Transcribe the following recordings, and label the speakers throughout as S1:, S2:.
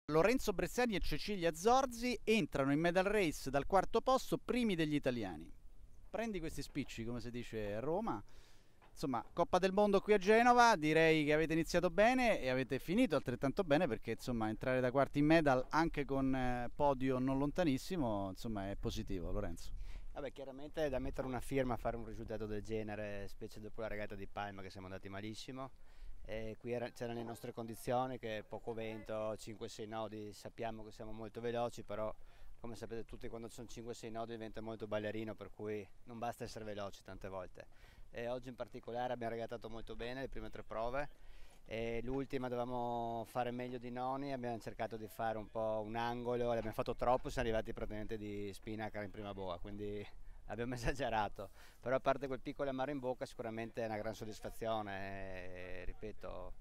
S1: Lorenzo Bressani e Cecilia Zorzi entrano in medal race dal quarto posto, primi degli italiani. Prendi questi spicci, come si dice a Roma. Insomma, Coppa del Mondo qui a Genova, direi che avete iniziato bene e avete finito altrettanto bene, perché insomma entrare da quarti in medal anche con podio non lontanissimo, insomma, è positivo. Lorenzo.
S2: Vabbè, chiaramente è da mettere una firma a fare un risultato del genere, specie dopo la regata di Palma che siamo andati malissimo. E qui c'erano le nostre condizioni, che poco vento, 5-6 nodi, sappiamo che siamo molto veloci, però come sapete tutti, quando ci sono 5-6 nodi diventa molto ballerino, per cui non basta essere veloci tante volte. E oggi in particolare abbiamo regatato molto bene le prime tre prove, e l'ultima dovevamo fare meglio di noni, abbiamo cercato di fare un po' un angolo, l'abbiamo fatto troppo, siamo arrivati praticamente di spinnaker in prima boa, quindi abbiamo esagerato, però a parte quel piccolo amaro in bocca sicuramente è una gran soddisfazione, ripeto,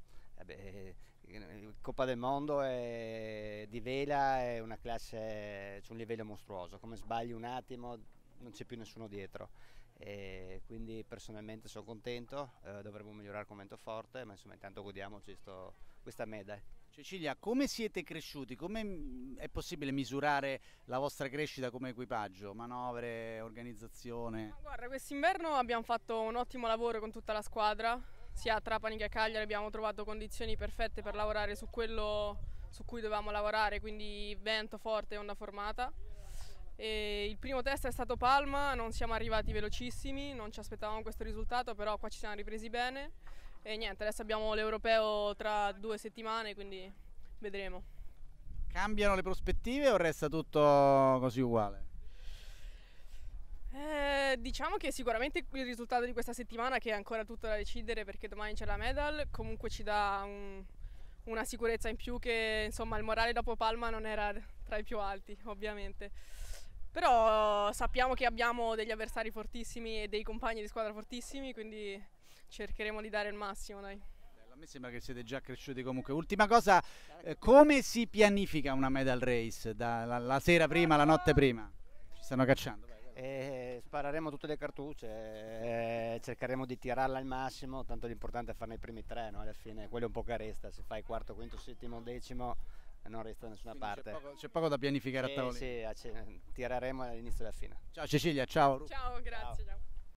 S2: Coppa del Mondo di vela è una classe, c'è un livello mostruoso, come sbagli un attimo non c'è più nessuno dietro, e quindi personalmente sono contento, dovremmo migliorare con vento forte, ma insomma intanto godiamoci questa medaglia.
S1: Cecilia, come siete cresciuti? Come è possibile misurare la vostra crescita come equipaggio? Manovre, organizzazione?
S3: Guarda, quest'inverno abbiamo fatto un ottimo lavoro con tutta la squadra, sia a Trapani che a Cagliari abbiamo trovato condizioni perfette per lavorare su quello su cui dovevamo lavorare, quindi vento forte e onda formata. E il primo test è stato Palma, non siamo arrivati velocissimi, non ci aspettavamo questo risultato, però qua ci siamo ripresi bene. E niente, adesso abbiamo l'Europeo tra 2 settimane, quindi vedremo.
S1: Cambiano le prospettive o resta tutto così uguale?
S3: Diciamo che sicuramente il risultato di questa settimana, che è ancora tutto da decidere perché domani c'è la medal, comunque ci dà una sicurezza in più, che insomma il morale dopo Palma non era tra i più alti, ovviamente. Però sappiamo che abbiamo degli avversari fortissimi e dei compagni di squadra fortissimi, quindi cercheremo di dare il massimo, dai.
S1: A me sembra che siete già cresciuti comunque. Ultima cosa, come si pianifica una medal race? La sera prima, la notte prima? Ci stanno cacciando?
S2: Spareremo tutte le cartucce, cercheremo di tirarla al massimo, tanto l'importante è farne i primi tre, no? Alla fine quello è un po' che resta, se fai quarto, quinto, settimo, decimo non resta da nessuna parte.
S1: C'è poco da pianificare a tavolino.
S2: Sì, tireremo all'inizio e alla fine.
S1: Ciao Cecilia, ciao.
S3: Ciao, grazie. Ciao.